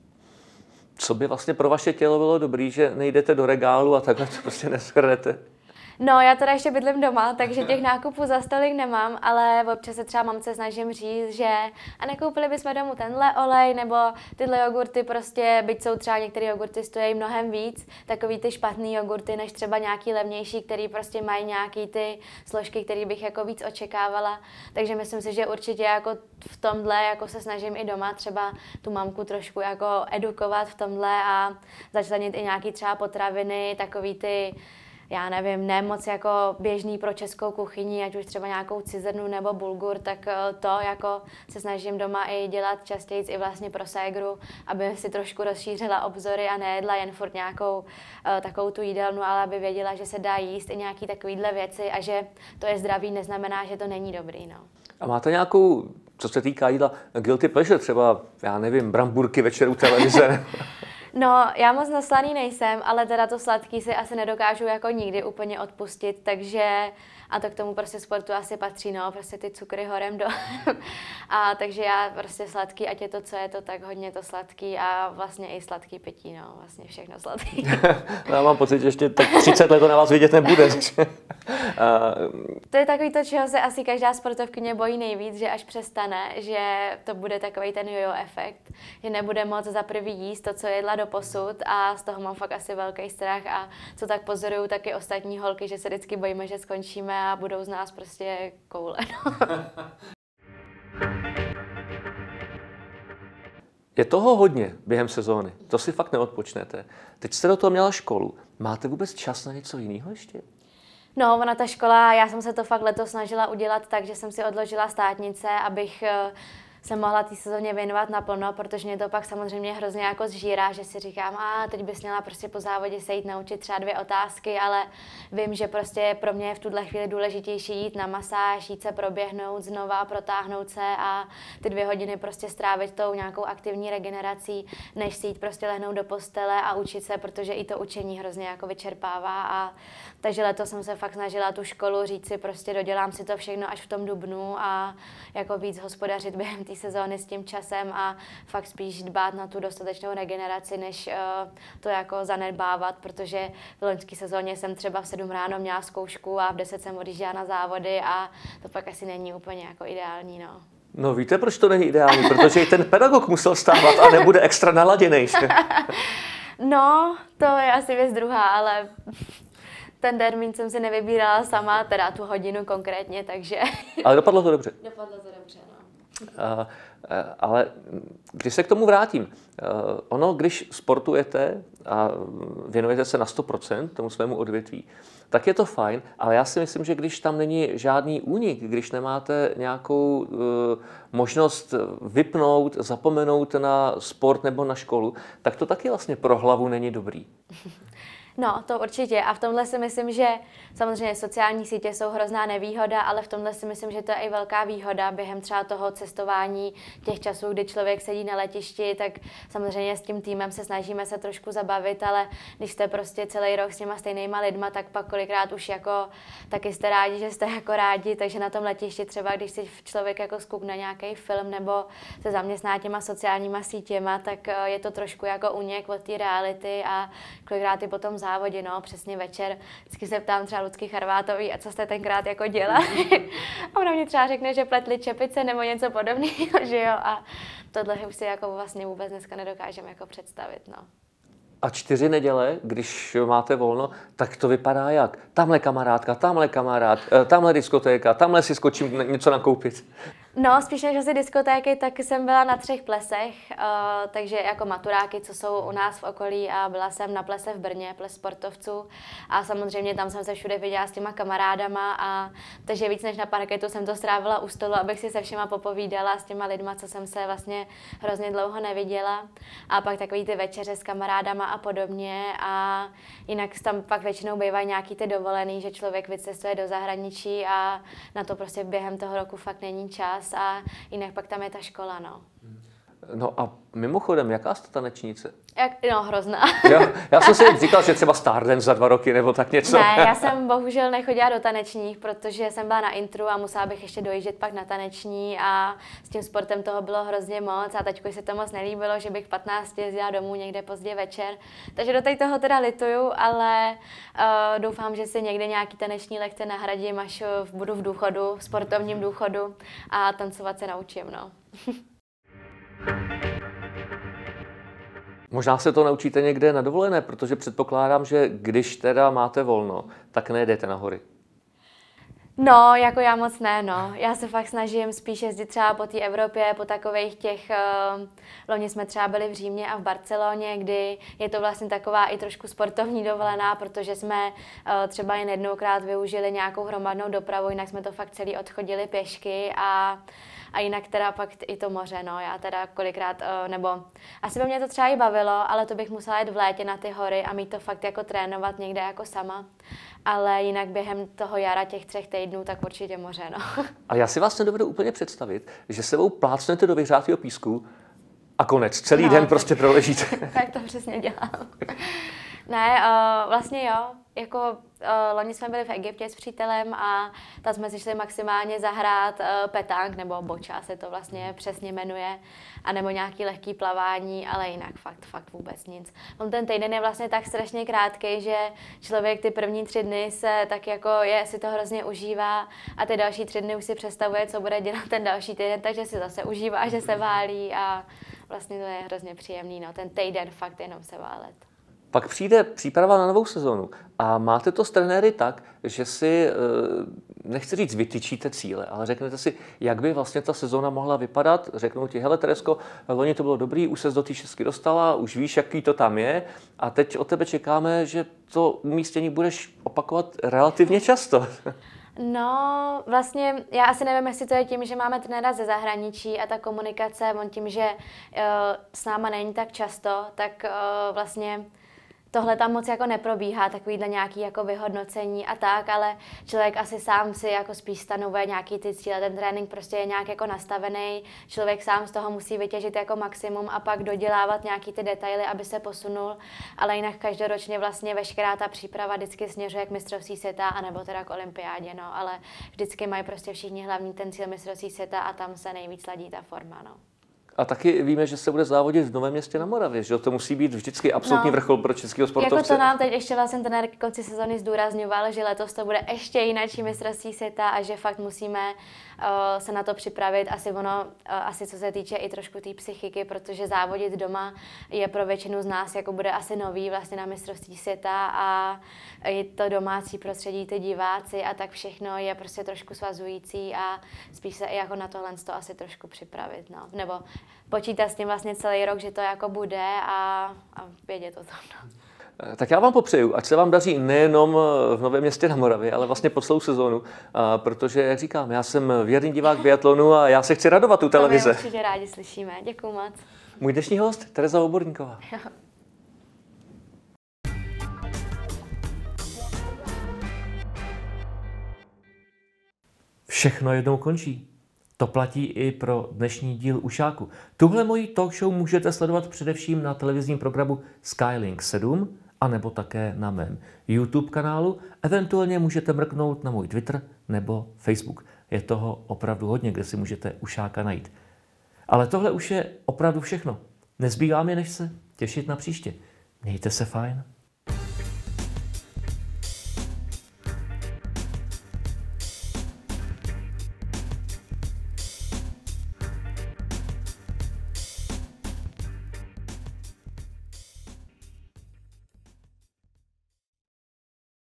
co by vlastně pro vaše tělo bylo dobrý, že nejdete do regálu a takhle to prostě neshrnete. No, já teda ještě bydlím doma, takže těch nákupů za stolik nemám, ale občas se třeba mamce snažím říct, že a nekoupili bychom domů tenhle olej nebo tyhle jogurty, prostě byť jsou třeba některé jogurty stojí mnohem víc, takový ty špatný jogurty, než třeba nějaký levnější, který prostě mají nějaký ty složky, které bych jako víc očekávala. Takže myslím si, že určitě jako v tomhle jako se snažím i doma třeba tu mamku trošku jako edukovat v tomhle a začlenit i nějaký třeba potraviny, takový ty já nevím, ne moc jako běžný pro českou kuchyni, ať už třeba nějakou cizrnu nebo bulgur, tak to jako se snažím doma i dělat častěji i vlastně pro ségru, aby si trošku rozšířila obzory a nejedla jen furt nějakou takovou tu jídelnu, ale aby věděla, že se dá jíst i nějaký takovýhle věci a že to je zdravý, neznamená, že to není dobrý, no. A máte nějakou, co se týká jídla, guilty pleasure, třeba, já nevím, bramburky večer u televize? No, já moc na slaný nejsem, ale teda to sladký si asi nedokážu jako nikdy úplně odpustit, takže a to k tomu prostě sportu asi patří, no, prostě ty cukry horem do. A takže já prostě sladký, ať je to, co je to, tak hodně to sladký a vlastně i sladký pití, no, vlastně všechno sladký. Já mám pocit, že ještě tak 30 let to na vás vidět nebude. To je takový to, čeho se asi každá sportovkyně bojí nejvíc, že až přestane, že to bude takový ten jojo efekt, že nebude moc za prvý jíst to, co jedla doposud a z toho mám fakt asi velký strach a co tak pozoruju taky ostatní holky, že se vždycky bojíme, že skončíme a budou z nás prostě koule. No. Je toho hodně během sezóny, to si fakt neodpočnete. Teď jste do toho měla školu, máte vůbec čas na něco jiného ještě? No, ona ta škola, já jsem se to fakt letos snažila udělat tak, že jsem si odložila státnice, abych se mohla té sezóně věnovat naplno, protože mě to pak samozřejmě hrozně jako zžírá, že si říkám, teď bys měla prostě po závodě se jít naučit třeba 2 otázky, ale vím, že prostě pro mě je v tuhle chvíli důležitější jít na masáž, jít se proběhnout znova, protáhnout se a ty 2 hodiny prostě strávit tou nějakou aktivní regenerací, než si jít prostě lehnout do postele a učit se, protože i to učení hrozně jako vyčerpává a takže letos jsem se fakt snažila tu školu říct si prostě dodělám si to všechno až v tom dubnu a jako víc hospodařit během té sezóny s tím časem a fakt spíš dbát na tu dostatečnou regeneraci, než to jako zanedbávat, protože v loňské sezóně jsem třeba v 7 ráno měla zkoušku a v 10 jsem odjížděla na závody a to pak asi není úplně jako ideální, no. No víte, proč to není ideální? Protože i ten pedagog musel stávat a nebude extra naladěnej. No, to je asi věc druhá, ale ten termín jsem si nevybírala sama, teda tu hodinu konkrétně, takže... Ale dopadlo to dobře. Dopadlo to dobře, no. Ale když se k tomu vrátím, ono, když sportujete a věnujete se na 100% tomu svému odvětví, tak je to fajn, ale já si myslím, že když tam není žádný únik, když nemáte nějakou možnost vypnout, zapomenout na sport nebo na školu, tak to taky vlastně pro hlavu není dobrý. No, to určitě. A v tomhle si myslím, že samozřejmě sociální sítě jsou hrozná nevýhoda, ale v tomhle si myslím, že to je i velká výhoda během třeba toho cestování, těch časů, kdy člověk sedí na letišti, tak samozřejmě s tím týmem se snažíme se trošku zabavit, ale když jste prostě celý rok s těma stejnýma lidma, tak pak kolikrát už jako taky jste rádi, že jste jako rádi, takže na tom letišti třeba, když si člověk jako zkoukne nějaký film nebo se zaměstná těma sociálníma sítěma, tak je to trošku jako únik od té reality a kolikrát i potom závodě, no, přesně večer. Vždycky se ptám třeba Lucky Charvátový, a co jste tenkrát jako dělali. A ona mě třeba řekne, že pletli čepice nebo něco podobného, že jo. A tohle už si jako vlastně vůbec dneska nedokážeme jako představit, no. A 4 neděle, když máte volno, tak to vypadá jak? Tamhle kamarádka, tamhle kamarád, tamhle diskotéka, tamhle si skočím něco nakoupit. No, spíš než asi diskotéky, tak jsem byla na 3 plesech, takže jako maturáky, co jsou u nás v okolí, a byla jsem na plese v Brně, ples sportovců, a samozřejmě tam jsem se všude viděla s těma kamarádama, a takže víc než na parketu jsem to strávila u stolu, abych si se všema popovídala s těma lidma, co jsem se vlastně hrozně dlouho neviděla, a pak takový ty večeře s kamarádama a podobně, a jinak tam pak většinou bývají nějaký ty dovolený, že člověk vycestuje do zahraničí a na to prostě během toho roku fakt není čas. A jinak pak tam je ta škola, no. No a mimochodem, jaká jste tanečnice? No, hrozná. Já jsem si říkal, že třeba Stardance za 2 roky nebo tak něco. Ne, já jsem bohužel nechodila do tanečních, protože jsem byla na intru a musela bych ještě dojíždět pak na taneční, a s tím sportem toho bylo hrozně moc a taťkovi se to moc nelíbilo, že bych v 15 jezdila domů někde pozdě večer. Takže do toho teda lituju, ale doufám, že si někde nějaký taneční lekce nahradím, až budu v důchodu, v sportovním důchodu, a tancovat se naučím, no. Možná se to naučíte někde na dovolené, protože předpokládám, že když teda máte volno, tak nejedete na hory. No, jako já moc ne, no. Já se fakt snažím spíš jezdit třeba po té Evropě, po takových těch... Loni jsme třeba byli v Římě a v Barceloně, kdy je to vlastně taková i trošku sportovní dovolená, protože jsme třeba jen jednoukrát využili nějakou hromadnou dopravu, jinak jsme to fakt celý odchodili pěšky, a jinak teda pak i to moře, no. Já teda kolikrát, nebo asi by mě to třeba i bavilo, ale to bych musela jít v létě na ty hory a mít to fakt jako trénovat někde jako sama. Ale jinak během toho jara těch 3 týdnů, tak určitě moře, no. Ale já si vás nedovedu úplně představit, že sebou plácnete do vyhřátého písku a konec. Celý den prostě proležíte. Tak to přesně dělám. Ne, vlastně jo. Jako loni jsme byli v Egyptě s přítelem a tam jsme si šli maximálně zahrát petang, nebo boča se to vlastně přesně jmenuje, a nebo nějaký lehký plavání, ale jinak fakt vůbec nic. On ten týden je vlastně tak strašně krátký, že člověk ty první 3 dny se tak jako si to hrozně užívá, a ty další 3 dny už si představuje, co bude dělat ten další týden, takže si zase užívá, že se válí, a vlastně to je hrozně příjemný, no, ten týden fakt jenom se válet. Pak přijde příprava na novou sezonu a máte to s trenéry tak, že si, nechci říct, vytyčíte cíle, ale řeknete si, jak by vlastně ta sezóna mohla vypadat. Řeknou ti, hele Teresko, loni to bylo dobrý, už ses do té 6 dostala, už víš, jaký to tam je, a teď od tebe čekáme, že to umístění budeš opakovat relativně často. No, vlastně já asi nevím, jestli to je tím, že máme trenéra ze zahraničí a ta komunikace, on tím, že s náma není tak často, tak vlastně tohle tam moc jako neprobíhá, takovýhle nějaký jako vyhodnocení a tak, ale člověk asi sám si jako spíš stanovuje nějaký ty cíle, ten trénink prostě je nějak jako nastavený, člověk sám z toho musí vytěžit jako maximum a pak dodělávat nějaký ty detaily, aby se posunul, ale jinak každoročně vlastně veškerá ta příprava vždycky směřuje k mistrovství světa, anebo teda k olympiádě, no, ale vždycky mají prostě všichni hlavní ten cíl mistrovství světa a tam se nejvíc ladí ta forma, no. A taky víme, že se bude závodit v Novém Městě na Moravě, že to musí být vždycky absolutní vrchol pro českého sportovce. Jako to nám teď ještě vlastně trenér k konci sezony zdůrazňoval, že letos to bude ještě jináčí mistrovství světa a že fakt musíme se na to připravit. Asi co se týče i trošku té psychiky, protože závodit doma je pro většinu z nás jako bude asi nový vlastně na mistrovství světa a i to domácí prostředí, ty diváci a tak všechno je prostě trošku svazující a spíš se i jako na tohle to asi trošku připravit, no. Nebo počítat s tím vlastně celý rok, že to jako bude a vědět o tom, no. Tak já vám popřeju, ať se vám daří nejenom v Novém Městě na Moravě, ale vlastně po celou sezónu, protože, jak říkám, já jsem věrný divák biatlonu a já se chci radovat u televize. To my určitě rádi slyšíme. Děkuju moc. Můj dnešní host, Tereza Oborníková. Všechno jednou končí. To platí i pro dnešní díl Ušáku. Tuhle moji talk show můžete sledovat především na televizním programu Skylink 7, anebo také na mém YouTube kanálu. Eventuálně můžete mrknout na můj Twitter nebo Facebook. Je toho opravdu hodně, kde si můžete Ušáka najít. Ale tohle už je opravdu všechno. Nezbývá mi, než se těšit na příště. Mějte se fajn.